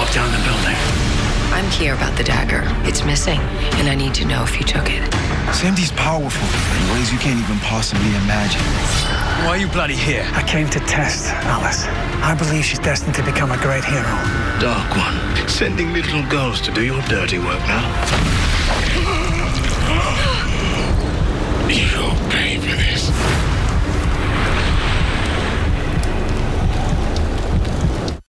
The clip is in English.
lock down the building. I'm here about the dagger. It's missing, and I need to know if you took it. Sandy's powerful in ways you can't even possibly imagine. Why are you bloody here? I came to test Alice. I believe she's destined to become a great hero. Dark One, sending little girls to do your dirty work now.